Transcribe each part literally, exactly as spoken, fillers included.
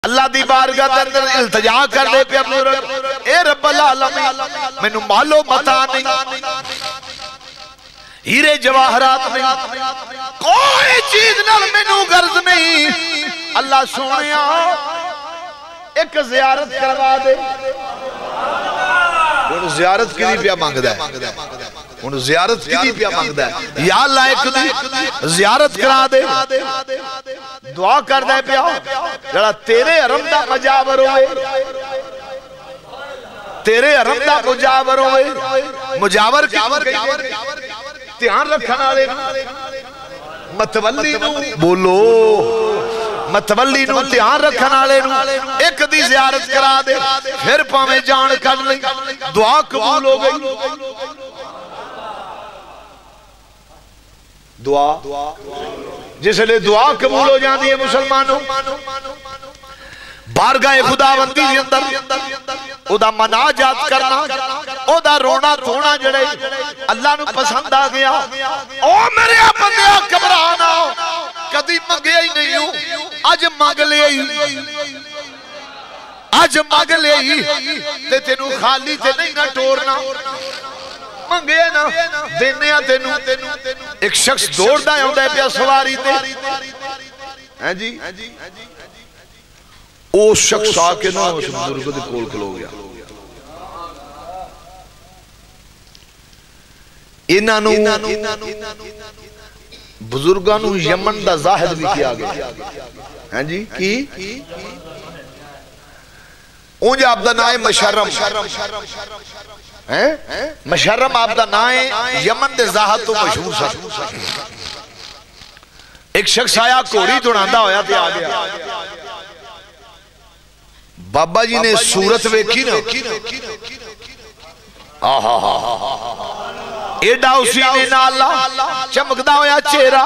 अल्लाह दी बारगाह दे अंदर इल्तिजा कर दे पे ए रब्बुल आलमीन मैनू मालो मता नहीं, हीरे जवाहरात नहीं, कोई चीज नाल मैनू गर्ज नहीं। अल्लाह सोनिया एक जियारत करवा दे। हुण जियारत किदी पिया मंगदा है, हुण जियारत किदी पिया मंगदा है? या अल्लाह एक दी जियारत करा दे। दुआ करदा पिया जड़ा तेरे हरम दा मुजावर होवे, तेरे हरम दा मुजावर होवे। मुजावर ध्यान रखने वाले मतवली नू बोलो, मतवली नू ध्यान रखने वाले नू एक दी जियारत करा दे, फिर भावें जान कढ लई, दुआ कबूल हो गई। दुआ जिसले दुआ कबूल हो जाती है मुसलमानों, बारगाह खुदावंदी दे अंदर ओदा मनाजात करना, ओदा रोना धोना जड़े अल्लाह नू पसंद आ गया। ओ मेरे बंदिया घबरा ना, कदी मंगया ही नहीं हूं, अज मंग लिया, अज मंग लिया ते तेनू खाली ते नहीं ना टोरना। मंगे ना देने तेनू। एक शख्स दौड़दा आउंदा पिया सवारी ते, हैं जी, ओ शख्स आके ना उस बुजुर्ग दे कोल खलो गया। इन्हां नू बुजुर्गां नू यमन दा जाहिद भी किया गया, हैं जी। की उंज आपदा नाम है मशर्रम, हैं मशर्रम आपदा नाम है, यमन दे जाहिद तो मशहूर सा। एक शख्स आया घोड़ी दौड़ांदा होया ते आ गया। बाबा जी ने सूरत वेखी ना, आहा हा एडा उसी ने नाला चमकदा होया चेहरा,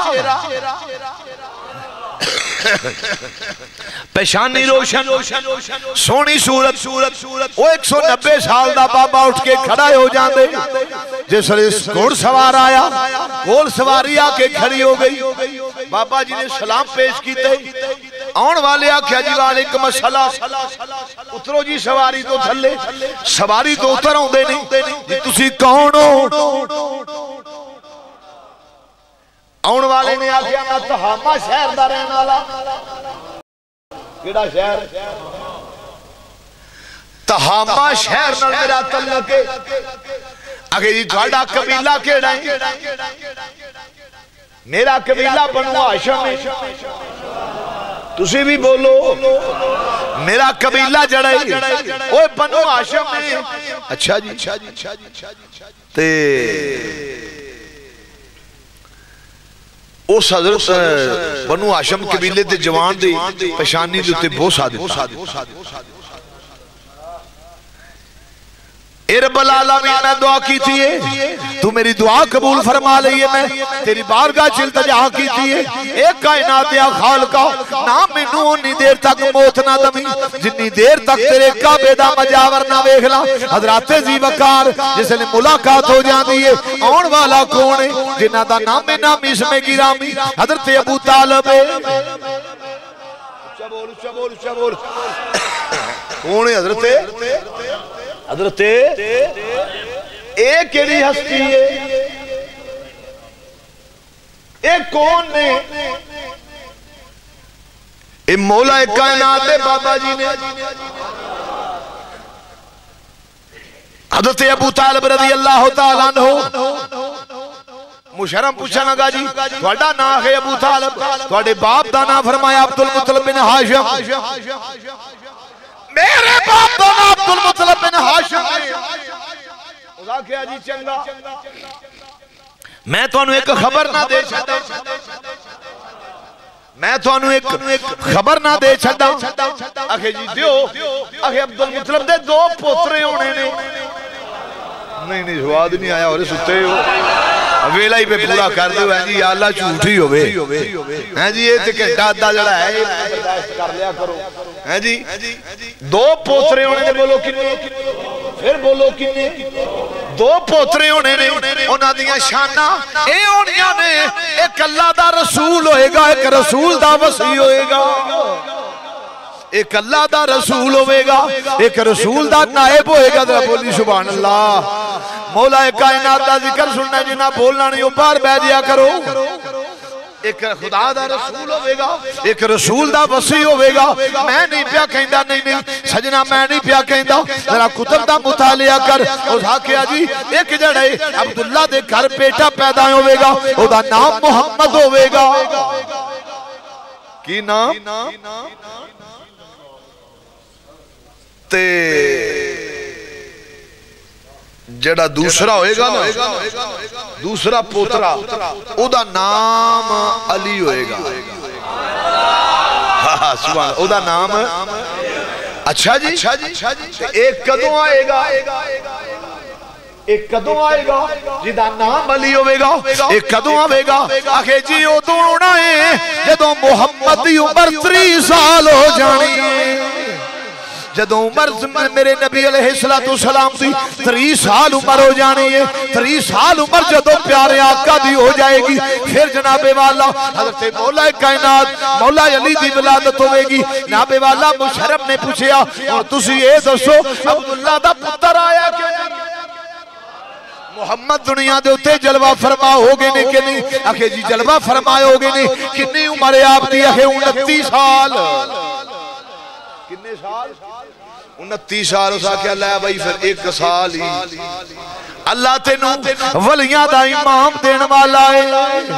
पेशानी रोशन, सोनी सूरत। वो एक सौ नब्बे साल का बाबा उठ के खड़ा हो जाते जिसले घोड़सवार आया, घोड़ सवारी आके खड़ी हो गई। बाबा जी ने सलाम पेश किए, आने वाले आख्या जी वालेकुम अस्सलाम, उतरो जी सवारी तो थले। सवारी तो उतर आउंदे नहीं जी, तुसी कौन हो? आने वाले ने आख्या मैं तहामा शहर दा रहने वाला। केड़ा शहर? तहामा शहर नाल मेरा तल्लुक है। आगे जी तुहाडा कबीला केड़ा है? मेरा कबीला बनु हाशिम है। तुसी भी बोलो, मेरा कबीला जड़ा है ओए बनु हाशिम है। अच्छा जी, ते उस हजरत बनु हाशिम कबीले के जवान की पेशानी के उत्ते बोसा दिता। ए रब्बुल आलमीन मैं दुआ की थी है, तू मेरी दुआ कबूल फरमा ली है। मैं तेरी बारगाह च इल्तिजा की थी है, एक कायनात या खालका ना मैनू उन्नी देर तक मौत ना दमी जिन्नी देर तक तेरे काबे दा मजावर ना वेख ला। हजरत जी वकार जिसने मुलाकात हो जाती है, आने वाला कौन है जिन्हां दा नाम नाम इसमें गिरामी हजरत अबू तालिब है। बोल बोल बोल कौन है हजरत? हजरत ए केड़ी हस्ती है? ए कौन ने? ए मौला कायनात है बाबा जी ने। हजरत अबू तालिब रज़ी अल्लाह तआला अन्हु मुशर्रम पूछन लगा जी तुहाडा नाम है अबू तालिब, तुहाडे बाप दा नाम फरमाया अब्दुल मुत्तलिब बिन हाशिम। मेरे बाप दा नाम अब्दुल मुत्तलिब बिन हाशिम है। ओदा क्या जी चंगा, मैं तुहानू एक खबर ना दे छड्डा, मैं तुहानू एक खबर ना दे छड्डा। आखे जी दियो, आखे अब्दुल मुत्तलिब दे दो पोतरे होने ने। नहीं नहीं स्वाद नहीं आया और सुते हो वेला ही पे पूरा कर दो। है जी अल्लाह झूठ ही होवे, हैं जी ये ते घंटा अद्धा जड़ा है बर्दाश्त कर लिया करो। हैं जी दो पोतरे होने ने, बोलो किन्ने? फिर बोलो किन्ने? दो पोतरे होने ने, उन्हां दियां शाना ए होनियां ने, एक अल्लाह दा रसूल होएगा, एक रसूल दा वसी होएगा। एक अल्लाह दा रसूल होवेगा, एक रसूल दा नायब होएगा। जरा बोली सुभान अल्लाह। मौला कायनात दा जिक्र सुनना जिन्ना बोलना नहीं, बाहर बह जाया करो। एक खुदा दा रसूल होवेगा, एक रसूल दा वसी होवेगा। मैं नहीं पिया कहंदा, नहीं नहीं सजना मैं नहीं पिया कहंदा, जरा कुतुब दा मुतालिया कर। उस आखिया जी एक जड़े अब्दुल्ला दे घर बेटा पैदा होवेगा, ओदा नाम मुहम्मद होवेगा। की नाम? ते जड़ा दूसरा होएगा ना, दूसरा पोतरा, ओदा नाम अली होएगा। हाँ सुभान, ओदा नाम अच्छा जी। एक कदों आएगा, एक कदों आएगा जिदा नाम अली होवेगा। एक कदों आवेगा आखे जी उदों आना है जदों मुहम्मद दी उम्र तीस साल हो जानी है। जदों उम्र मेरे नबी अलैहिस्सलातु सलाम दी तीस साल उम्र हो जानी है। तीस साल उम्र जदों प्यारे आका दी हो जाएगी, फिर जनाबे वाला हजरत मौला कायनात मौला अली दी विलादत होगी। जनाबे वाला मुशर्रफ ने पूछया और तुसी ये दसो अब्दुल्ला दा पुत्र आया क्यों? मुहम्मद दुनिया दे उत्ते जलवा फरमा हो गए ने कि नहीं? आखे जी जलवा फरमाए हो गए ने। कितनी उम्र है आपकी? आखे उनतीस साल। कितने साल? उनतीस साल। उस आख्या लै भाई फिर एक साल ही अल्लाह तेनू वलियां दा इमाम देन वाला है,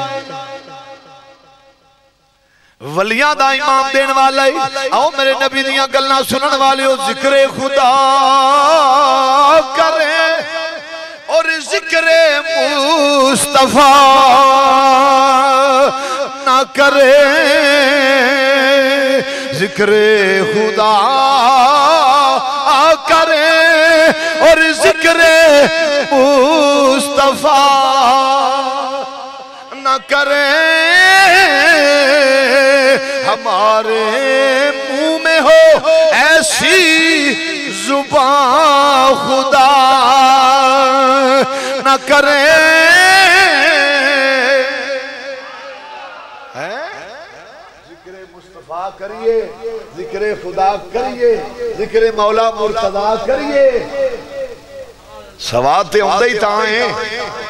वलियां दा इमाम देन वाला है। आओ मेरे नबी दियां गल्लां सुनन वाले हो, जिक्रे खुदा करे और जिक्रे मुस्तफा ना करे। जिक्रे खुदा करे और जिक्रे मुस्तफा न करे। हमारे मुंह में हो ऐसी जुबान खुदा न करे। करिए जिक्रे खुदा करिए, जिक्रे मौला मुर्तदा करिए। सवाद ते आंदा ही तां है।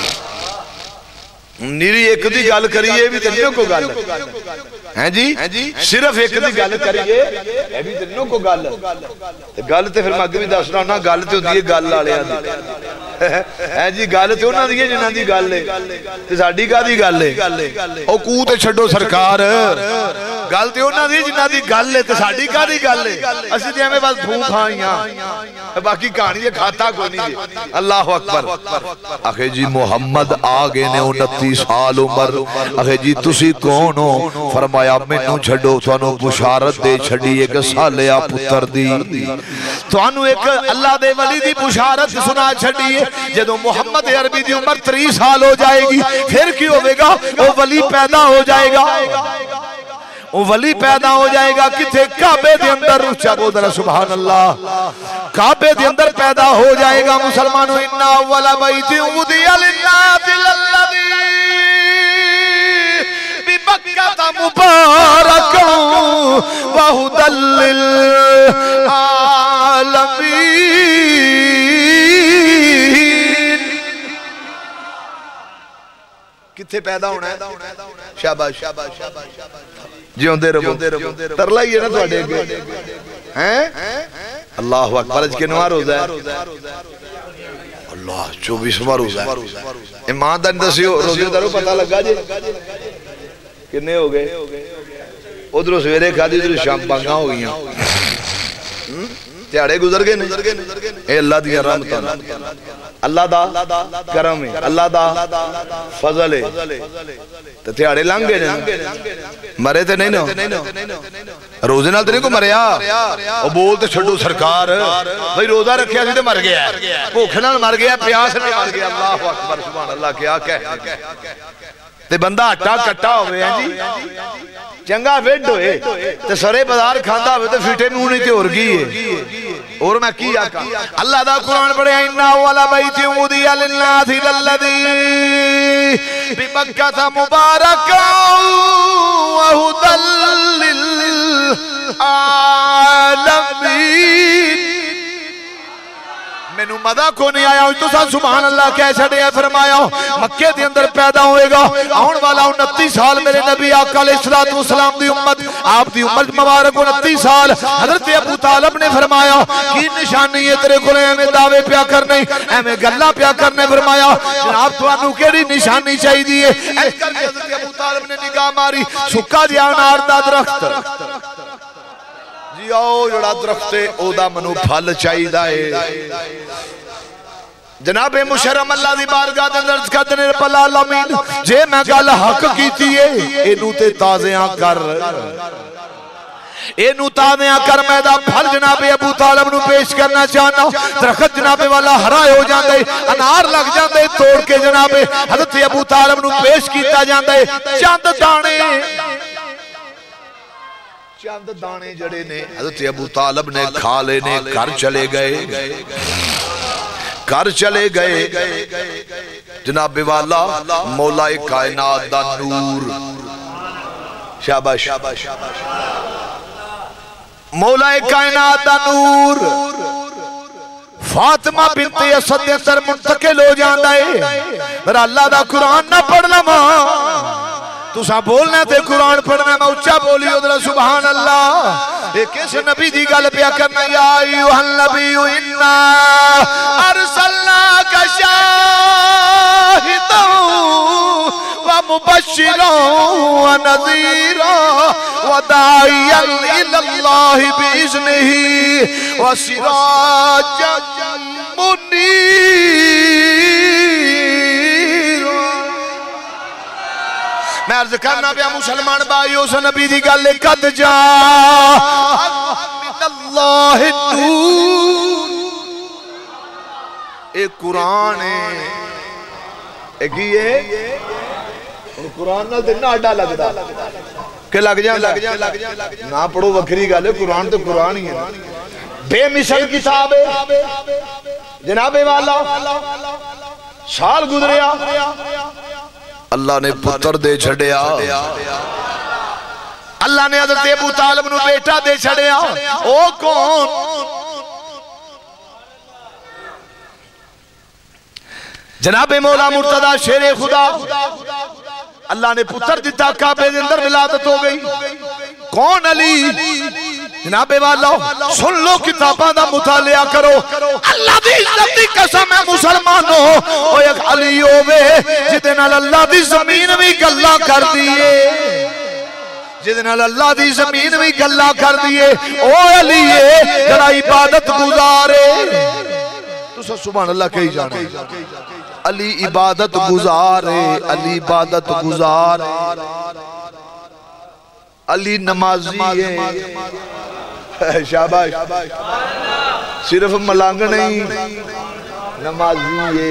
निरी एक दी गल करिए भी तिन्नों को गल है जी। सिर्फ एक दी गल करिए ये भी तिन्नों को गल। गल ते फिर मैं अगे भी दसना ना, गल ते होंदी है गल वालियां दी है जी। गल ते उन्हां दी है जिन्हां दी गल है ते साडी कादी गल है? ओ कू ते छड्डो सरकार, गल ते उन्हां दी जिन्हां दी गल है ते साडी कादी गल है? असीं ते एवें बस फूं खाइयां, बाकी कहानी है खाता कोई नहीं। अल्लाह अकबर। आखे जी मुहम्मद आ गए ने उनतीस साल उम्र। आखे जी तुसी कौन हो? फरमाया मैनू छड्डो, तुहानू बुशारत दे छड़ी एक सालिया पुत्र दी। तुहानू एक अल्लाह दे वली दी बुशारत सुना छड़ी है। जदों मुहम्मद अरबी दी उम्र तीस साल हो जाएगी, फिर की होगा? वो वली पैदा हो जाएगा। वो वली पैदा हो जाएगा किथे? काबे दे अंदर। उच्चा बोल सुभान अल्लाह। काबे दे अंदर पैदा हो जाएगा। मुसलमानों इन्ना अव्वला बैति उदिया लिन्नास लल्लज़ी बिबक्कता मुबारकन व हुदल लिल आलमीन। किथे पैदा होना है? शाबाश शाबाश शाबाश। जिਉਂਦੇ रहो। तरला ही है ना ਤੁਹਾਡੇ ਅੱਗੇ हैं? अल्लाह अकबर। अज किनवा रोजा है? अल्लाह चौबीसवां रोजा है। ईमानदार दसियो रोजेदारों पता लगा जी किन्ने हो गए? उधरों सवेरे खादी, उधरों शाम बांगा हो गई, ध्याड़े गुजर गए। ये अल्लाह दी रहमत, अल्लाह दा करम है, अल्लाह दा फजल है। तो ध्याड़े लंघ गए, मरे तो नहीं ना? रोजे नाल तेरे को मरिया? ओ बोल तो छड्डो सरकार, भाई रोजा रखिया सी ते मर गया, भुख नाल मर गया, प्यास नाल मर गया। अल्लाह अकबर सुभान अल्लाह। क्या कह ते बंदा आटा कट्टा होवे है जी, चंगा फिट होए ते सरे बाजार खांदा होवे ते फिटे मुंह नहीं ते होर की है? और मैं की आका? अल्लाह दा कुरान पढ़िया इन्ना वाला बैति उदिया लिन्नासी लल्लज़ी बिबक्कता मुबारकन व हुदल लिल आलमीन। मैनू मजा को नहीं आया तो सुभान अल्लाह कह छड़े। फरमाया मक्के दे अंदर पैदा होएगा आने वाला उनतीस साल मेरे नबी आका अलैहिस्सलातु वस्सलाम दी उम्मत आप दी उम्र मुबारक उनतीस साल। हजरत अबू तालिब ने फरमाया की निशानी है तेरे को एवें दावे प्या करने एवें गल्लां प्या करने। फरमाया जनाब तुहानू केड़ी निशानी चाहिदी है? इस करके हजरत अबू तालिब ने निगाह मारी सुक्का जिहा अनार दा दरख्त जी आओ जड़ा दरख्त है ओदा मनु फल चाहिदा है। जनाबे मुशर्रम अल्लाह दी बारगाह दे अंदर करदे ने रब्बुल आलमीन जे मैं गल हक कीती है इनू ते ताज़ियां कर इनू ताज़ियां कर। मैं दा फल जनाबे अबू तालिब नू पेश करना चाहना। दरख्त जनाबे वाला हरा हो जांदे अनार लग जांदे तोड़ के जनाबे हजरत अबू तालिब नू पेश कीता जांदा है। चंद दाने चंद दाने जड़े ने हजरत अबू तालिब ने खा लेने घर चले गए घर चले गए जनाबे वाला मौला कायनात दा नूर शाबाश मौला कायनात दा नूर फातिमा बिनते असद दे अंदर मुंतकिल हो जांदा है। मेरा अल्लाह दा कुरान ना पढ़ लवा तुसा बोलना ते कुरान पढ़ना मैं उच्चा बोली उधर सुभान अल्लाह। एक किस नबी दी गल पिया करना या अय्युहन नबी इन्ना अरसलनाका शाहिदन व मुबश्शिरन व नज़ीरा व दाइयन इलल्लाहि बिइज़्निही व सिराजन मुनीर। मैं अर्ज करना पिया मुसलमान भाई उस नबी दी गल कद जा मिनल्लाहि नूर ए कुरान है ए की है कुरान नाल ते ना आडा लगदा के लग जांदा ना पढ़ो वखरी गल है कुरान तो कुरान ही है बेमिसल किताब है जनाबे वाला। साल गुजरिया अल्लाह ने पुत्र दे छड़िया अल्लाह ने हजरत अबू तालिब नू बेटा दे छड़िया। ओ कौन? जनाबे मौला मुर्तदा शेरे खुदा अल्लाह ने पुत्र दिता काबे दे अंदर विलादत हो गई। कौन? अली जनाबे वाला सुन लो किताबां दा मुतालिया करो अल्लाह दी इज्जत दी कसम है मुसलमानो ओ एक अली होवे जिदे नाल अल्लाह दी जमीन भी गल्ला कर दिए जिदे नाल अल्लाह दी जमीन भी गल्ला कर दिए ओ अली है जड़ा इबादत गुजारे तुसा सुभान अल्लाह कही जाने अली इबादत गुजारे अली इबादत गुजार अली नमाजी है शाबाश सिर्फ मलंग नहीं नमाजी है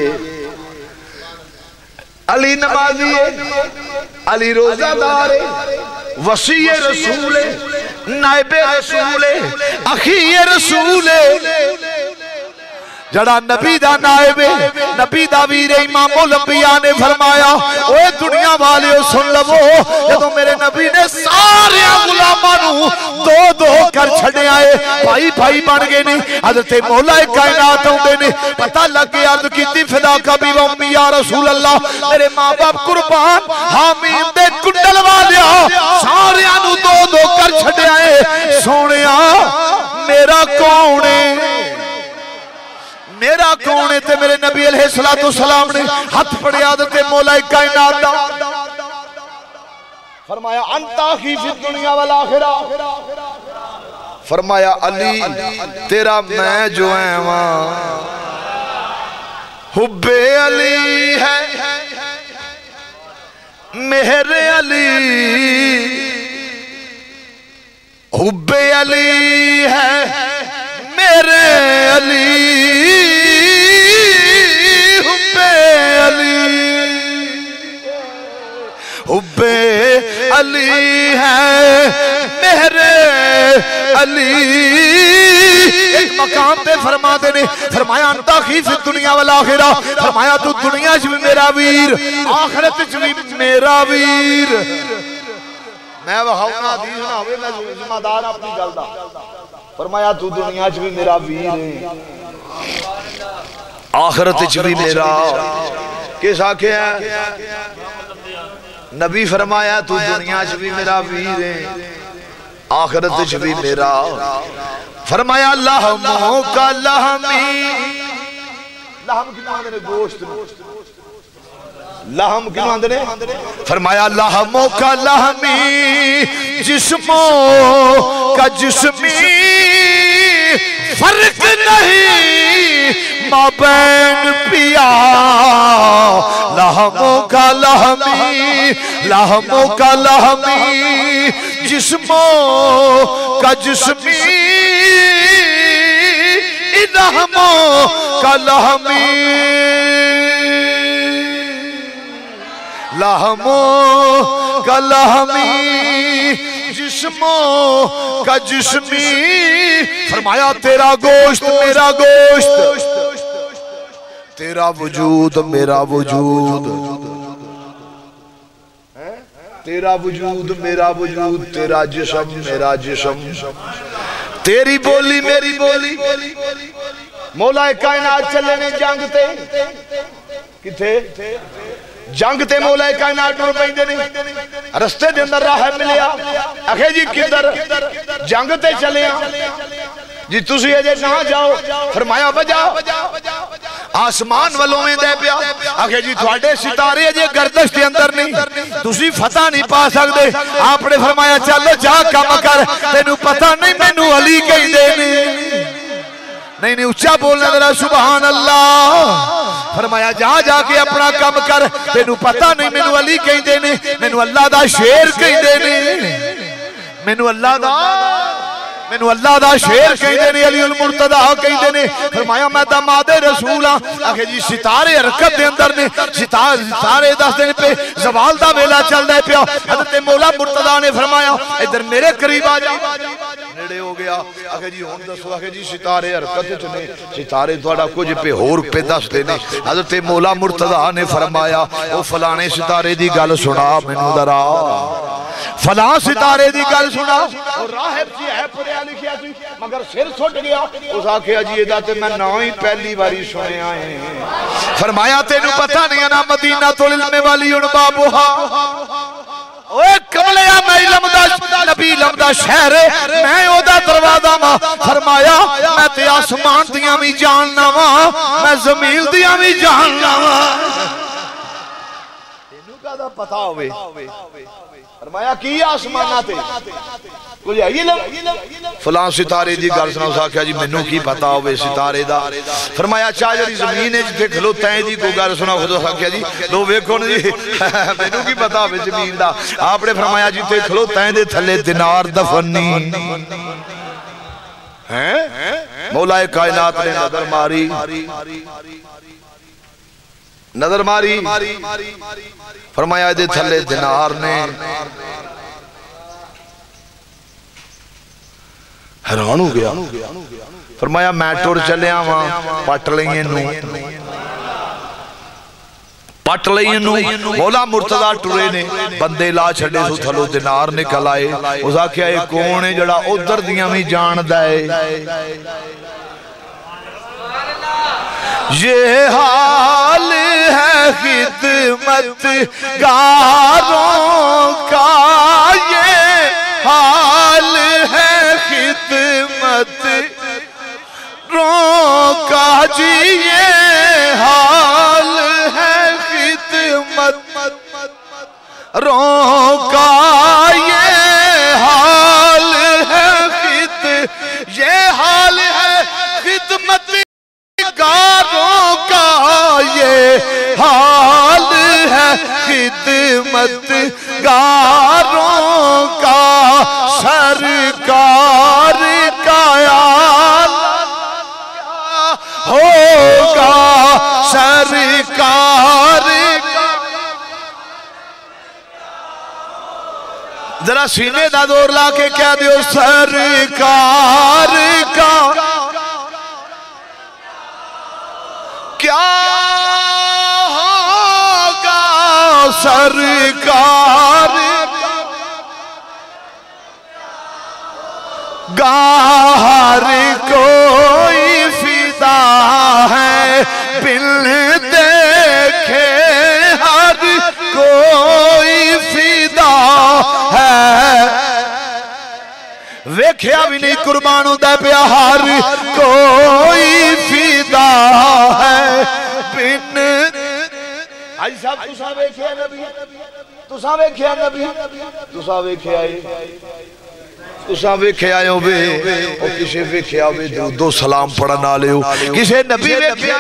अली नमाजी है अली रोजादार है वसी रसूल है नायबे रसूल है अखी रसूल है जड़ा नबी दा नायब नबी दा वीर इमामुल अंबिया ने फरमाया ओए दुनिया वालियो सुन लवो जदों मेरे नबी ने सारे गुलामां नू दो दो कर छड़िया है भाई भाई बन गए ने हजरत मौला कायनात आउंदे ने पता लग गया अर्ज कीती फिदा का भी उम्मी या रसूल अल्लाह मेरे मां बाप कुर्बान हामीम दे कुंडल वालिया सारे नू दो दो कर छड़िया है सोनिया मेरा कौन है मेरा कौन है? ते मेरे नबी अलैहिस्सलातु सलाम ने हाथ पड़े आदत मौला कायनात दा फरमाया अंता ही फिर दुनिया वाला आखिरा फरमाया अली तेरा मैं जो है वहां हुब्बे अली है मेरे अली हुब्बे अली है मेरे अली हुब्बे अली हुब्बे अली है मेरे अली। एक मकाम पे फरमाते ने फरमाया अंता खीफ दुनिया वाला आखिरा फरमाया तू दुनिया च भी मेरा वीर आखिरत च भी मेरा वीर मैं वहाउना हदीस ना होवे मैं जिम्मेदार अपनी गल दा। फरमाया तू दुनिया च भी मेरा वीर है आखिरत च भी मेरा। किस आख्या नबी फरमाया तू दुनिया च भी मेरा वीर है आखिरत च भी मेरा। फरमाया लहमों का लहमी लहम किन्नू आंदे ने गोश्त लहम किन्नू आंदे ने। फरमाया लहमों का लहमी जिस्मों का जिस्मी फर्क नहीं माबैन पिया। लहमों का लहमी लहमों का लहमी जिस्मों का जिस्मी लहमों का लहमी लहमों का लहमी जिस्मों का जिस्मी। फरमाया तेरा गोश्त मेरा गोश्त तेरा वजूद मेरा वजूद तेरा वजूद मेरा वजूद तेरा जिस्म मेरा जिस्म तेरी बोली मेरी बोली। मौला कायनात चले ने जंग ते किथे जंग ते मौला कायनात टुर पैंदे ने रस्ते दे अंदर राह मिलिया आखे जी किधर जंग ते चले जी तुसी अजे ना जाओ। फरमाया बजा आसमान वालों में दे पिया आखे जी थोड़े सितारे अजे गर्दश के अंदर नहीं तुसी फतह नहीं पा सकते। आपने फरमाया चलो जा कम कर तेनू पता नहीं मैनू अली कहंदे ने। नहीं नहीं उच्चा बोलना जरा सुभान अल्लाह। फरमाया जा जाके अपना कम कर तेनू पता नहीं मैनू अली कहंदे ने मैनू अल्लाह दा शेर कहंदे ने मैनू अल्लाह दा मैनू अल्लाह दा शेर कहंदे ने अली उल मुर्तदा कहंदे ने। फरमाया मैं दामादे रसूल हां आखे जी सितारे हरकत दे अंदर ने सितारे सितारे दसदे ने पे ज़वाल दा वेला चलदा पिया। हज़रत मौला मुर्तदा ने फरमाया इधर मेरे करीब आ जा नेड़े हो गया आखे जी हुण दसो आखे जी सितारे हरकत च ने सितारे तुहाडा कुछ पे होर पे दसदे ने। हज़रत मौला मुर्तदा ने फरमाया ओ फलाने सितारे दी गल सुना मैनू जरा फला सितारे दी गल सुना। और राहिब जी है पढ़िया लिखिया सी मगर सिर सुट गया उस आखिया जी एदा ते मैं ना ही पहली बारी सुनिया है। फरमाया तेनू पता नहीं ना मदीना तो इल्म वाली उन बाबूहा ओए कमलिया मैं इल्म दा नबी इल्म दा शहर मैं ओदा दरवाजा वा। फरमाया मैं ते आसमान दियां भी जानना वा मैं जमीन दियां भी जानना वा। तेनू कादा पता होवे। फरमाया की आसमाना ते कुछ है इल्म फलां सितारे दी गल सुना। उस आख्या जी मैनू की पता होवे सितारे दा। फरमाया चा जड़ी जमीन है जिथे खलोता है जी कोई गल सुना। खुद आख्या जी लो वेखो जी मैनू की पता होवे जमीन दा। आपने फरमाया जिथे खलोता है दे थले दिनार दफनी हैं। मौला कायनात ने नजर मारी नजर मारी फरमाया दे थले दिनार ने। हैरान हो गया। फरमाया मैं टुर चलिया वा पट लईए नू पट लईए नू। मौला मुर्तदा टुरे ने बंदे ला छड़े सो थलो दिनार निकल आए। उस आख्या ये कौन है जड़ा उधर दियां भी जानदा है। ये हाल है खिदमत गारों का ये हाल है खिदमत रोका जी ये हाल है खिदमत रोका ये हाल है खिद ये हाल है खिदमत गारों का ये हाल है खिदमत गारों का सरकार का होगा सरकार का। जरा सीने का जोर ला के कह दियो सरकार का क्या होगा सरकार गाहर कोई फिदा है बिन देखे, हर कोई फिदा है। वेख्या भी नहीं कुर्बान होता पिया, हर कोई फिदा है बिन। हाजी साहब तुसा वेख्या नबी, तुसा वेख्या नबी, तुसा वेख्या तुसा वेख्या होवे, ओ किसे वेख्या होवे दो सलाम पढ़न वाले हो, किसे नबी वेख्या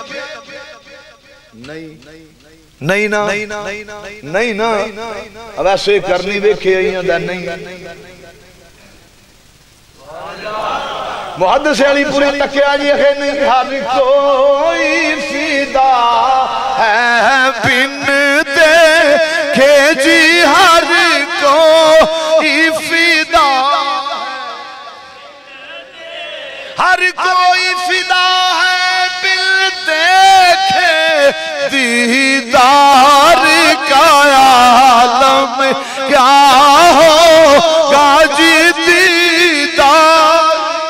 नहीं नहीं ना नहीं ना, वैसे करनी वेख्या ही होंदा नहीं। मुहद्दिस अली पूरी तकिया जी है नहीं, हर कोई फिदा है बिन देखे जी, हर कोई फिदा, हर कोई फिदा है बिन देखे, दीदार का आलम क्या होगा जी, दीदार।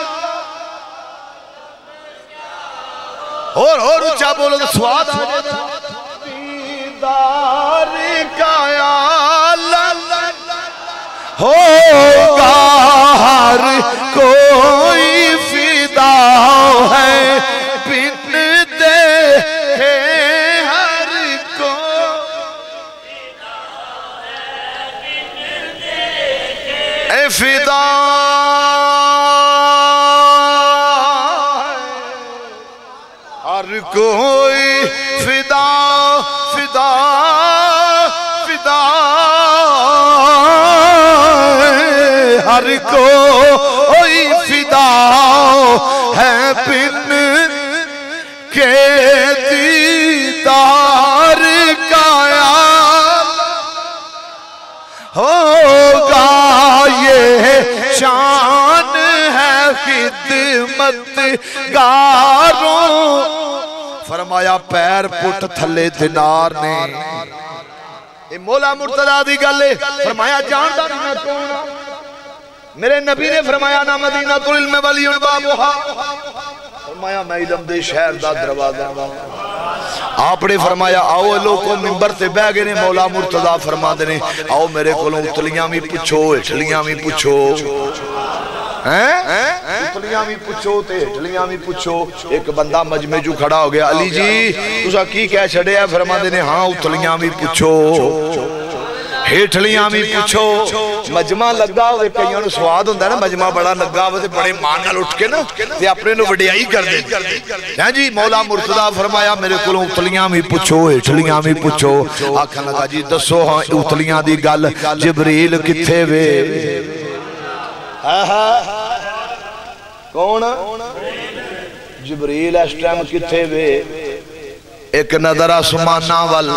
और और ऊंचा बोलो तो स्वाद आ जाए। दीदार का आलम होगा, हर कोई फिदा है बिन देखे, हर को ए फिदा, हर कोई फिदा फिदा फिदा, हर कोई फिदा है बिन के, दीदार का होगा, ये शान है खिदमत गारों। फरमाया पैर पुट थले दिनार ने, ये मौला मुर्तजा दी गल है। फरमाया जानदा नहीं मैं कौन, मेरे नबी ने फरमाया ना मदीना तुल इल्म वली बाबुहा, फरमाया मैं इल्म दे शहर दा दरवाजा वा। आपने फरमाया आओ लोगों मिंबर से बह गए ने, मौला मुर्तजा फरमाते ने आओ मेरे कोलों उतलियां भी पुछो हेठलियां भी पुछो, हैं उतलियां भी पुछो ते हेठलियां भी पुछो। एक बंदा मजमे चू खड़ा हो गया, अली जी तुसा की कह छड़िया? फरमाते ने हाँ उतलियां भी पुछो हेठलियां भी पूछो। मजमा लगा हो, कईयां नूं स्वाद हुंदा ना, मजमा बड़ा लगा हो ते बड़े मान नाल उठ के ना ते अपने नूं वडियाई कर दे। हां जी मौला मुर्तजा फरमाया मेरे कोलों उतलियां भी पूछो हेठलियां भी पूछो। आखन लगा जी दसो हाँ उतलियां दी गल, जिबरील किथे वे? कौन? जिबरील इस टाइम किथे वे? एक नजर आसमाना वल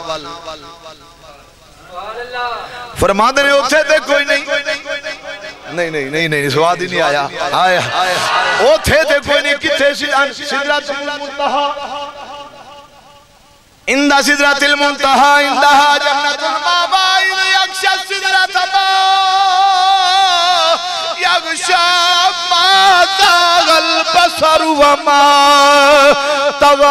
फरमाते ने उथे ते कोई नहीं नहीं नहीं नहीं नहीं स्वाद ही नहीं आया आया उथे ते कोई नहीं। किथे सिदरतुल मुंतहा इंदा सिदरतुल मुंतहा इंदहा जन्नतुल मावा यगशा सिदरत मा यगशा मा तागल बसर व मा तवा।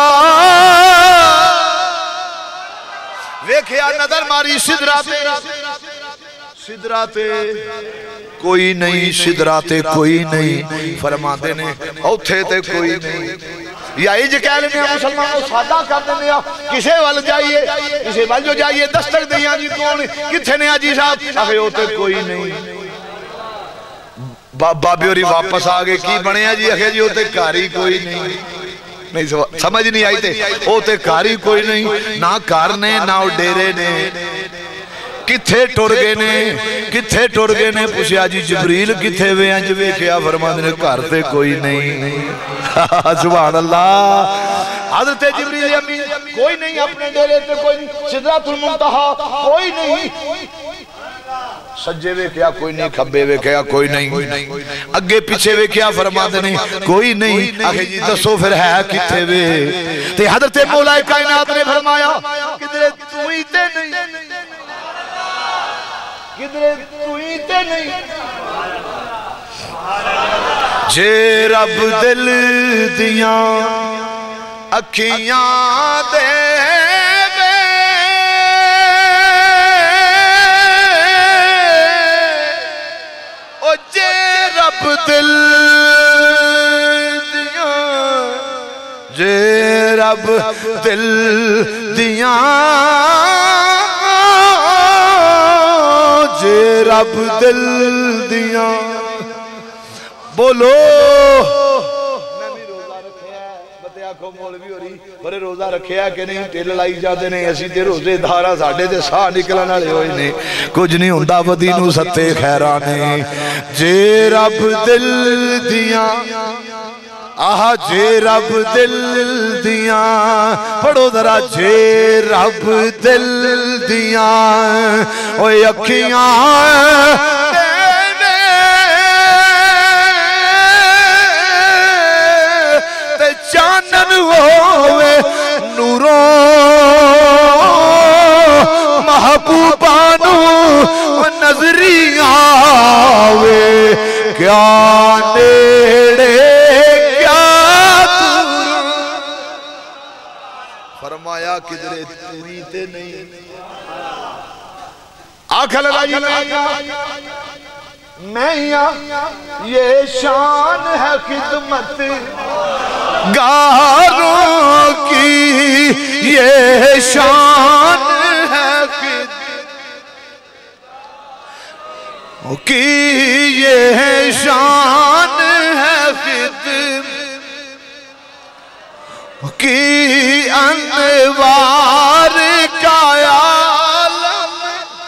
वेख्या नजर मारी सिदराते सिदराते कोई नहीं, सिदराते कोई नहीं। फरमाते ने उथे ते कोई नहीं। या इज कह लेने मुसलमान को सादा कर देने किसे वल जाइए किसे वल जो जाइए दस्तक दिया जी कौन किथे ने जी साहब आखे उते कोई नहीं। बाबे होरी वापस आ गए की बनया जी? आखे जी उते घर ही कोई नहीं। नहीं समझ नहीं आई ते ओ ते घर ही कोई नहीं, ना घर ने ना डेरे ने। किथे टुर गए ने किथे टुर गए ने? पूछा जी जिबरील किथे वे? अंज वेख्या फरमाते ने घर ते कोई नहीं। सुभान अल्लाह। हज़रत जिबरील अमीन कोई नहीं, अपने डेरे ते कोई नहीं, सिदरतुल मुंतहा कोई नहीं। सज्जे वेख्या कोई नहीं, खब्बे वेख्या कोई नहीं, अगे पीछे वेख्या फरमाते ने कोई नहीं। आखे जी दसो फिर है किथे वे? ते हज़रत मौला कायनात ने फरमाया किधरे तू ही ते नहीं, किधरे तू ही ते नहीं। जे रब दिल दिया अखियां दे ओ जे रब दिल दिया जे रब दिल दिया जे रब दिल दिया बोलो बड़े रोजा रखे कि नहीं ढिल लाई जाते ने असी ते रोजेदार साडे ते साह निकलने वाले होए ने कुछ नहीं हुंदा बदी नूं सत्ते खैरा ने जे रब दिल दिया आह जे रब दिल दिया पढ़ो जरा जे रब दिल दिया ओए अखियां चानन होवे नूरो महबूबा नू नजरी आवे क्या नेड़े क्या दूर फरमाया किधरे दूरी ते नहीं आखिर मैया ये शान है खिदमत गारों की ये शान है कि ये शान है खिदमत की अनवार का आलम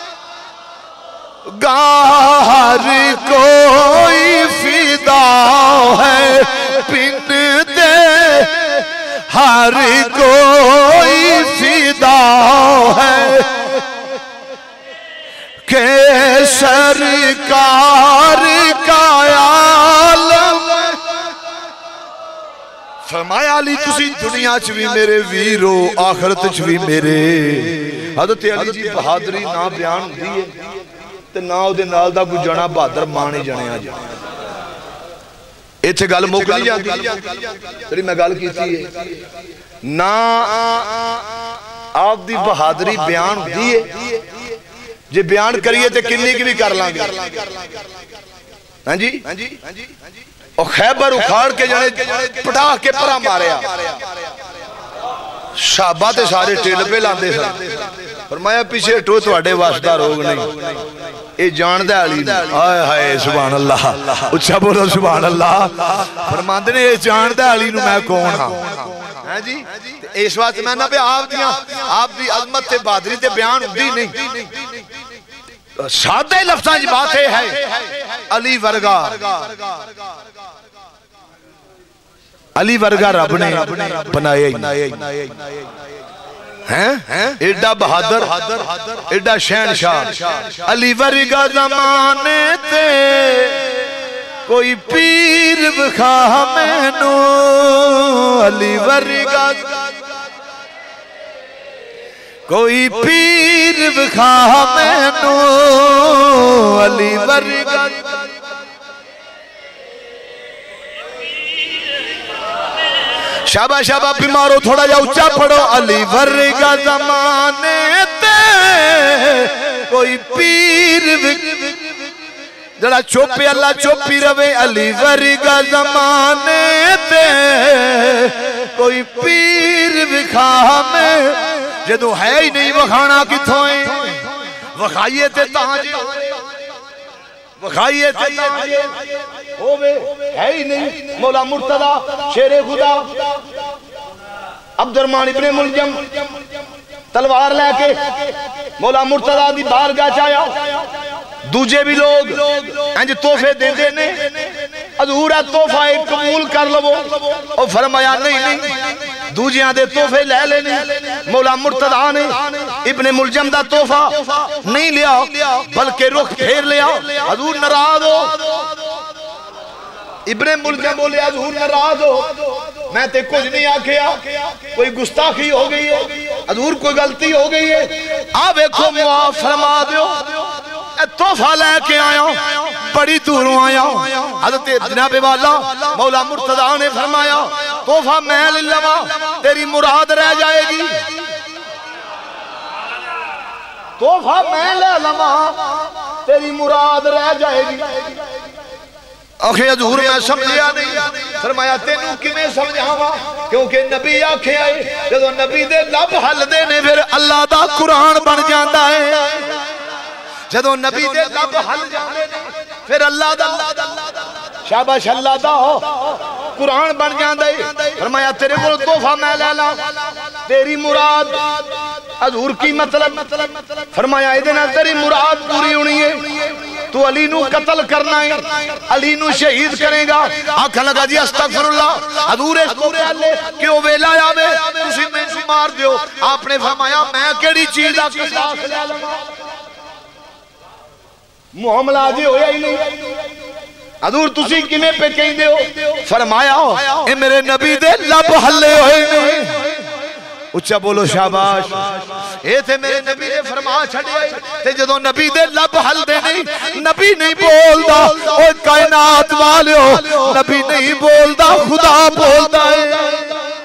गार कोई फिदा है पिन दे हर कोई फिदा है के सरकार का आलम फरमाया अली तुसी दुनिया च भी मेरे वीरो आखिरत च भी मेरे हज़रत अली जी बहादुरी ना बयान होंदी है ते ना उहदे नाल दा कोई जणा बहादुर माने जणिया जाए इत्थे गल मुक नहीं जाती जिहड़ी मैं गल कीती है ना आप दी बहादुरी बयान होंदी है जे बयान करिए ते किन्नी की भी कर लांगे हां जी और खैबर उखाड़ के जाने पटा के परा मारिया शाबा ते सारे टिल पे लांदे सन फरमाया पीछे हटो तुहाडे वस दा रोग नहीं ये जानदा अली हाय हाय सुभान अल्लाह उच्चा बोलो सुभान अल्लाह फरमांदे ने ये जानदा अली नु मैं कौन हां हैं जी इस वास्ते मैं ना भी आप दियां आप दी अजमत ते बहादुरी ते बयान हुंदी नहीं सादे लफ्ज़ां च बात है अली वर्गा अली वर्गा रब ने बनाया हैं एडा बहादुर एडा शहनशाह अली वर्गा ज़माने ते कोई पीर विखा मैनू अली वर्गा कोई पीर विखा मैनू अली वर्गा शाबा शाबा बीमारो थोड़ा जा उच्चा पढ़ो अली वर्गा ज़माने ते कोई पीर जरा चुप अल्लाह चुपी रवे अली वर्गा ज़माने ते कोई पीर विखा में जदों है ही नहीं वखाना किथों है वखाइए ते ताज वखाइए ते ताज होवे है ही नहीं मौला मुर्तदा शेरे खुदा अब्दुर्रहमान इब्ने मुलजम तलवार लेके मौला मुर्तदा दी बारगाह च आया दूजे भी लोग इंज तोहफे देंदे ने अधूरा तोहफा एक कबूल कर लवो और फरमाया नहीं नहीं दूजियां दे तोहफे ले लेने मौला मुर्तदा ने इब्ने मुलजम दा तोहफा नहीं लिया बल्कि रुख फेर लिया हजूर नाराज हो इब्ने मुलजम बोले हजूर नाराज हो मैं ते कुछ नहीं आखिया कोई गुस्ताखी हो गई है हजूर कोई गलती हो गई है आ देखो मुआफ फरमा दो तोहफा लेके आया बड़ी दूरों आया। हज़रत जनाब वाला मौला मुर्तज़ा ने फरमाया तोहफा मैं ले लवा तेरी मुराद रह जाएगी। तोहफा मैं ले लवा तेरी मुराद रह जाएगी। आखे हजूर मैं समझिया नहीं। फरमाया तेनू किवें समझावां क्योंकि नबी आखे आए जदों नबी दे लब हलदे ने फिर अल्लाह दा कुरान बन जाता है। जदों नबी दे लब हल जाते ने फिर अल्लाह दा शाबाश अल्लाह दा कुरान बन जाता है। फरमाया तेरे को तोहफा मैं ले ला तेरी मुराद। हजूर की मतलब? फरमाया इहदे नाल तेरी मुराद पूरी होनी है। तू अली नू कत्ल करना है, अली नू शहीद करेगा। आखन लगा जी अस्तगफिरुल्लाह हजूर इस तो पहले कि ओ वेला आवे तुसी मैनू मार दियो। आपने फरमाया मैं केड़ी चीज दा किसास ले लवां? मुआमला अजे होया ही नहीं। हजूर तुसी किवें पे कहंदे हो? फरमाया ए मेरे नबी दे लब हल्ले होए ने। उच्चा बोलो शाबाश। ए थे मेरे नबी ने फरमा छड़िया ते जदों नबी दे लब हलदे नहीं नबी नहीं बोलदा ओ कायनात वालियो नबी नहीं बोलदा खुदा बोलदा है।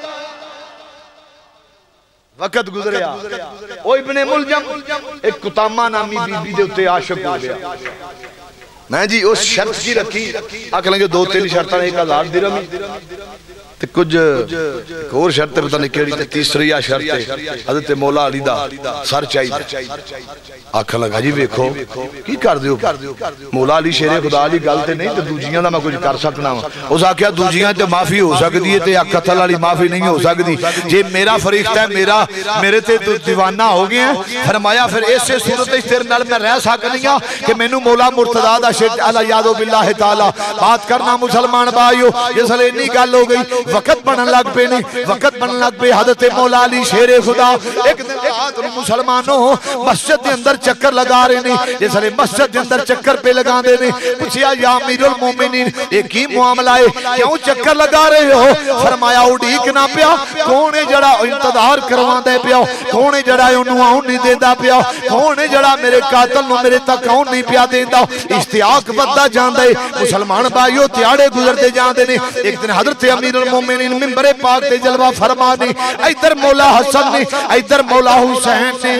वक्त गुजरिया ओ इब्ने मुलजम एक कुतामा नामी बीबी दे उत्ते आशिक हो गया। मैं जी उस शर्त की रखी आख लेंगे दो तीन शर्तां एक हजार दिरहम ते कुछ एक और शर्त पता नहीं केड़ी तीसरी आ शर्त हज़रत मौला अली दा सर चाहिए। आखन लगा जी वेखो की कर दियो मौला अली शेरे खुदा दी गल ते नहीं ते दूजियां दा मैं कुछ कर सकना वा। उस आख्या दूजियां ते माफी हो सकदी है ते कत्ल वाली माफी नहीं हो सकदी। जे मेरा फरिश्ता है मेरा मेरे ते तू दीवाना हो गया। फरमाया फिर इसे सूरत विच तेरे नाल मैं रह सकदी हां कि मैनू मौला मुर्तज़ा दा शेर अला यादो बिल्लाह ताला बात करना। मुसलमान भाइयों जिसले इन्नी गल हो गई वक्त बनन लग पे नहीं वक्त बनन लग पे। हज़रत मौला अली शेरे खुदा एक दिन रात नूं मुसलमानों मस्जिद के अंदर चक्कर लगा रहे ने। जिसले मस्जिद के अंदर चक्कर पे लगांदे ने पूछया या अमीरुल मोमिनीन ये की मामला है क्यों चक्कर लगा रहे हो? फरमाया उड़ीक ना पिया कौन है जड़ा इंतजार करवांदा पिया कौन है जड़ा ओनू आउण नहीं देंदा पिया कौन है जड़ा मेरे कातल नूं मेरे तक आउण नहीं पिया देंदा। इश्तियाक बददा जांदा है। मुसलमान भाइयों त्याड़े गुजरते जांदे ने। एक दिन हज़रत अमीरुल मोमिनीन मिंबरे पाक ते जलवा फरमा ने इधर मौला हसन ने इधर मौला हुसैन ने।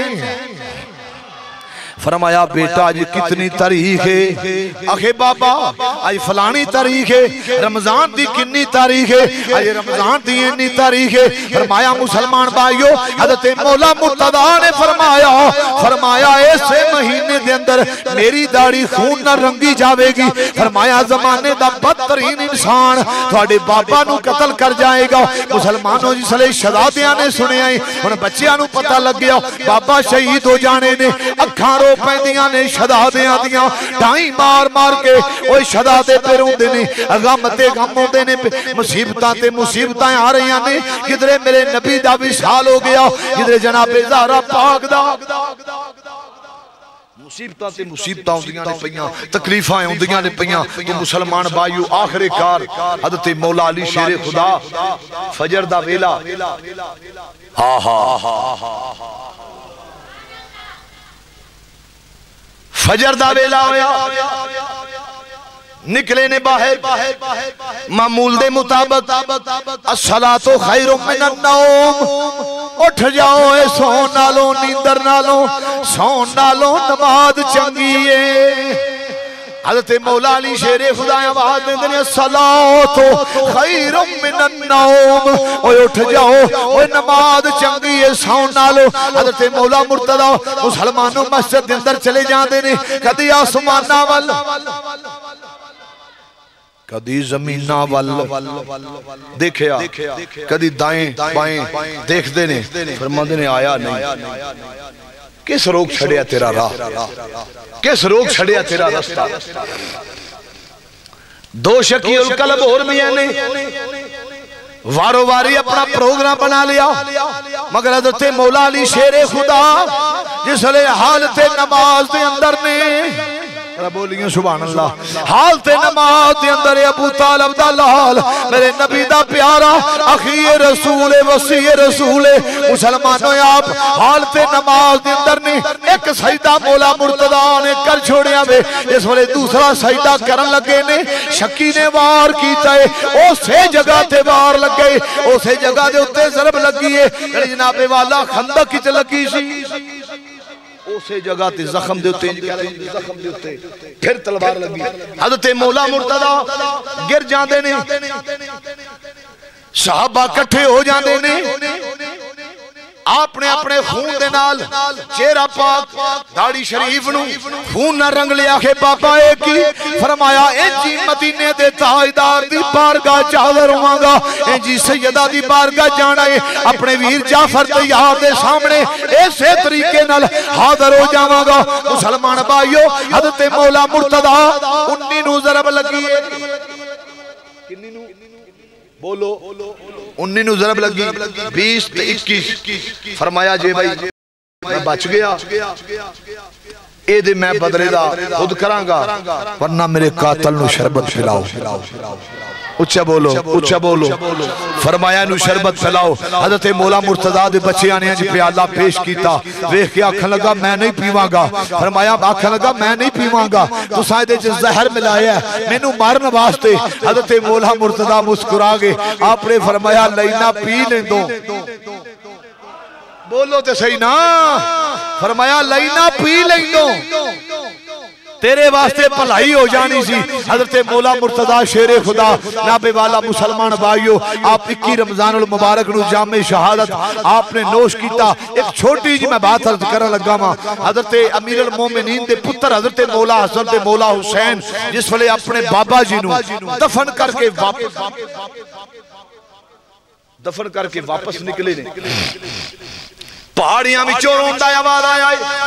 फरमाया बेटा आज कितनी तारीख है? आखे बाबा आज फलानी तारीख है। रमजान दी कितनी तारीख है? आज रमजान दी इतनी तारीख है। फरमाया मुसलमान भाइयों हज़रत मौला मुर्तज़ा ने फरमाया फरमाया ऐसे महीने के अंदर मेरी दाढ़ी खून न रंगी जाएगी। फरमाया जमाने दा बदतरीन इंसान थोड़े बाबा नू कत्ल कर जाएगा। मुसलमानों जिसले शहजादियां ने सुनिया हुण बच्चियां नू पता लग गया बाबा शहीद हो जाने ने। अखां रो पैंदियां ने शहजादियां दियां ढाई मार मार के ओए शहजादे पे रोंदे ने गम ते गम होंदे ने मुसीबतां ते मुसीबतां आ रही ने। किधरे मेरे नबी दा विशाल हो गया किधरे जनाबे ज़हरा पाक दा मुसीबतां ते मुसीबतां आउंदियां ने पईयां तकलीफां आउंदियां ने पईयां। तो मुसलमान भाइयों आखिरकार हज़रत मौला अली शेरे खुदा फजर दा वेला हा हा फजर दा वेला होया निकले ने बाहर मामूल दे मुताबिक अस्सलातु खैरुम मिनन नौम उठ जाओ ए सोन नालों नींदर नालों सोन नालों नमाज चंगी है। हज़रत मौला अली शेरे खुदा आवाज देंदे ने सलातो खैरुम मिनन नौम ओए उठ जाओ ओए नमाज चंगी है सौन नालों। हज़रत मौला मुर्तज़ा मुसलमानों मस्जिद के अंदर चले जाते ने कदी आसमाना वल कदी जमीना वल देखिया कदी दाएं बाएं देखते ने फरमांदे ने आया नहीं। किस रोक छड़िया तेरा राह किस रोक छड़िया तेरा रास्ता? दो शकील कलब और मियां ने वारो वारी अपना प्रोग्राम बना लिया मगर हज़रत मौला अली शेरे खुदा जिसले हालत नमाज के अंदर ने बोलिए सुभान अल्लाह। हालत नमाज के अंदर अबू तालिब दा लाल मेरे नबी दा प्यारा अखी रसूल वसी रसूल मुसलमानों आप हालत नमाज के अंदर नहीं एक सजदा मौला मुर्तदा ने कर छोड़िया वे इस वेले दूसरा सजदा करन लगे ने शक्की ने वार कीता है उसे जगह ते वार लगे उसे जगह दे उत्ते ज़रब लगी है जनाबे वाला खंदक विच लगी सी उसे जगह ते जख्म दे उत्ते जख्म दे उत्ते फिर तलवार लगी हज़रत मौला मुर्तदा गिर जांदे ने सहाबा इकट्ठे हो जांदे ने अपने अपने खून दे नाल चेहरा पाक दाढ़ी शरीफ नु खून ना रंग लिया के बाबा एक ही फरमाया इंजी मदीने दे ताजदार दी बारगाह च हाज़र होवांगा इंजी सैयदा दी बारगाह जाना है अपने वीर जाफर तैयार दे सामने इसे तरीके नाल हाज़र हो जावांगा मुसलमान भाइयों हज़रत मौला मुर्तदा उन्नीस नु ज़रब लगी है किन्नी नु बोलो उन्नीस नु ज़रब लगी बीस ते इक्कीस फरमाया जे भाई मैं बच गया ए दे मैं बदले दा खुद करांगा वरना मेरे कातल नु शरबत पिलाओ उच्चा बोलो उच्चा बोलो फरमाया नु शरबत पिलाओ हज़रत मौला मुर्तदा दे बच्चियां ने अज प्याला पेश कीता वेख के आखन लगा मैं नहीं पीवांगा फरमाया आखन लगा मैं नहीं पीवांगा तुसां इहदे च जहर मिलाया मैनू मारन वास्ते हज़रत मौला मुर्तदा मुस्कुरा गए आपने फरमाया लैना पी लेंदो बोलो ते सही ना फरमाया लैना पी लेंदो तेरे वास्ते भलाई हो जानी सी हज़रत मौला मुर्तदा शेरे खुदा नाबे वाला मुसलमान भाइयों आप इक्कीस रमजान उल मुबारक नु जामे शहादत आपने नोश कीता एक छोटी जी मैं बात अर्ज करन लगा वा हज़रत अमीर अल मोमिनीन दे पुत्र हज़रत मौला हसन ते मौला हुसैन जिस वेले अपने बाबा जी नु दफन करके वापस दफन करके वापस निकले ने पहाड़ियां विचों रोंदा आवाज आया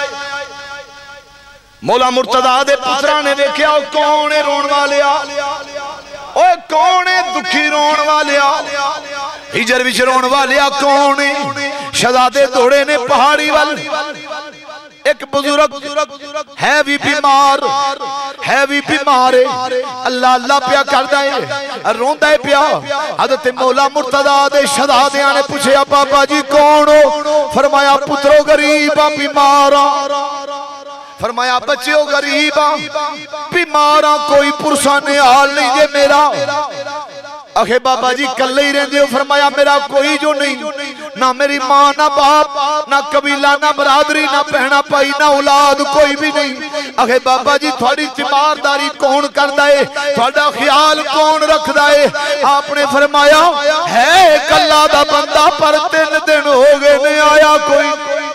मौला मुर्तदा दे पुत्रा ने देखा कौन है रोन वाले ओए कौन है दुखी रोन वाले हिजर विच रोन वाले कौन है शहजादे दौड़े ने पहाड़ी वाल एक बुजुर्ग है भी बीमार है भी बीमार है अल्लाह अल्लाह प्या करदा है रोंदा है प्या हज़रत मौला मुर्तदा दे शहजादियां ने पूछया बाबा जी कौन हो फरमाया पुत्रो गरीब बीमार फरमाया बच्चों गरीब बीमार कोई पुरसा ने हाल नहीं जे मेरा आखे बाबा जी कल्ले ही रहंदे हो फरमाया मेरा कोई जो नहीं ना मेरी मां ना बाप ना कबीला ना बरादरी ना बहना भाई ना औलाद कोई भी नहीं आखे बाबा जी थोड़ी तीमारदारी कौन करदा है थोड़ा ख्याल कौन रखदा है आपने फरमाया है कल्ला दा बंदा पर तीन दिन हो गए ने आया कोई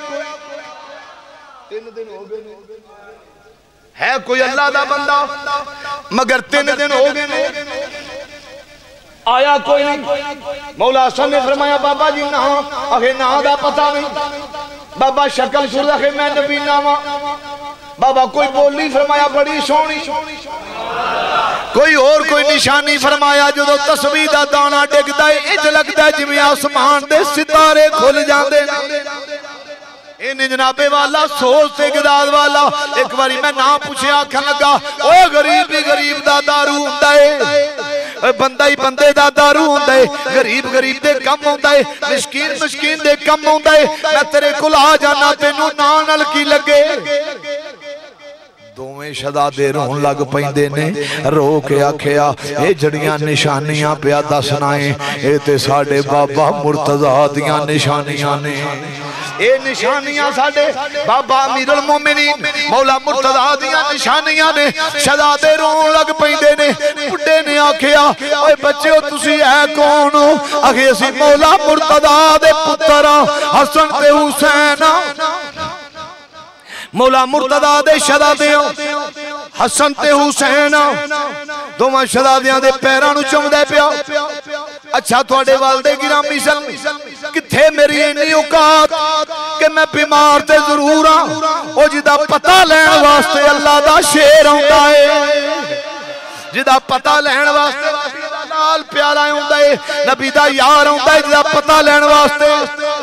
तीन दिन हो गए है कोई अल्लाह दा बंदा मगर तीन दिन हो गए ने आया कोई नहीं मौला हसन ने फरमाया बाबा जी ना आखे ना दा पता नहीं बाबा शक्ल सुर आखे मैं नबीना वा बाबा कोई बोली फरमाया बड़ी सोहनी कोई और कोई निशानी फरमाया जो तस्बीह दा दाना डिगदा है इंज लगदा है जिवें आसमान दे सितारे खुल जांदे इन जनाबे वाला सोच से गदाद वाला एक बारी मैं ना पूछे आखन लगा ओ गरीब ही गरीब दा दारू हुंदा है बंदा ही बंदे दा दारू हुंदा है गरीब गरीब दे कम हुंदा है मिस्कीन मिस्कीन दे कम हुंदा है मैं तेरे कोल आ जाना तेनू ना नाल की लगे दोवें शहजादे रोन लग पैंदे ने रो के आखिया ए जड़ियां निशानियां पिया दसना है ए ते साडे बाबा मुर्तजा दियां निशानियां ने ए निशानियां साडे बाबा अमीरुल मोमिनीन मौला मुर्तजा दियां निशानियां ने शहजादे रोन लग पैंदे ने बुड्ढे ने आखिया ओए बच्चो तुसी है कौन हो आखे असी मौला मुर्तजा दे पुत्र हसन ते हुसैन मौला मुर्तदा दे शहजादियां हसन ते हुसैन दोवां शहजादियां दे पैरां नूं चुमदा पिया अच्छा थोड़े वालदे गिरामी सन किथे मेरी इन्नी औकात कि मैं बीमार ते जरूर हां ओ जिदा पता लैण वास्ते अल्लाह दा शेर आउंदा है जिदा पता लैण वास्ते लाल प्यारा आउंदा है नबी दा यार आउंदा है जिदा पता लैण वास्ते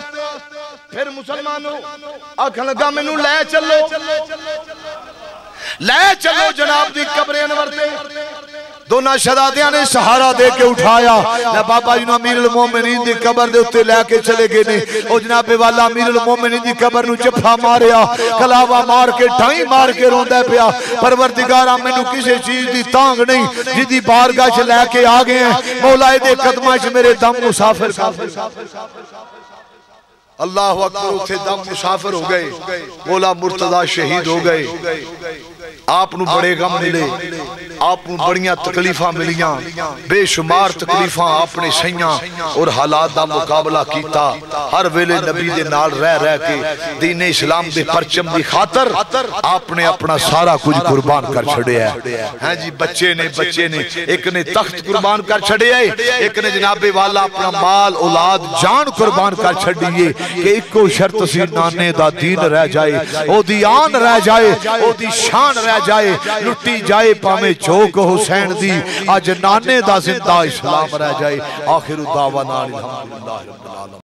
फिर मुसलमानों आखन लगा मैनू लै चलो ले चलो जनाब दी कब्र अनवर ते दोनों शहजादियां ने सहारा दे के उठाया। बाबा जी अमीरुल मोमिनीन दी कबर दे उत्ते लेके चले गए ने। ओ जनाबे वाला अमीरुल मोमिनीन दी कबर नु जफा मारिया, कलावा मार के ढाई मार के रोंदा पिया, परवरदिगारा मैनू किसी चीज दी तांग नहीं, जिदी बारगाह च लेके आ गए हैं, मौला दे कदमां च मेरे दम मुसाफिर कर। अल्लाह अकबर, उथे दम मुसाफिर हो गए, मौला मुर्तजा शहीद हो गए। आप बड़े गम मिले, आप बड़िया तकलीफा मिलियां, बेशुमार तकलीफा आपने सहियां और हालात का मुकाबला किया। हर वेले नबी दे नाल रह रह के दीन इस्लाम के परचम की खातर आपने अपना सारा कुछ कुर्बान कर छड़िया है जी। बच्चे ने बच्चे ने एक ने तख्त कुर्बान कर छड़िया, एक ने जनाबे वाला अपना माल औलाद जान कुर्बान कर छड़िए कि इको शर्त सी नाने दा दीन रह जाए, ओदी आन रह जाए, ओदी शान रह जाए, लुटी जाए भावे चौक हुसैन दी, अज नाने दा जिंदा इस्लाम रह जाए। आखिर दावा नाल अल्हम्दुलिल्लाह।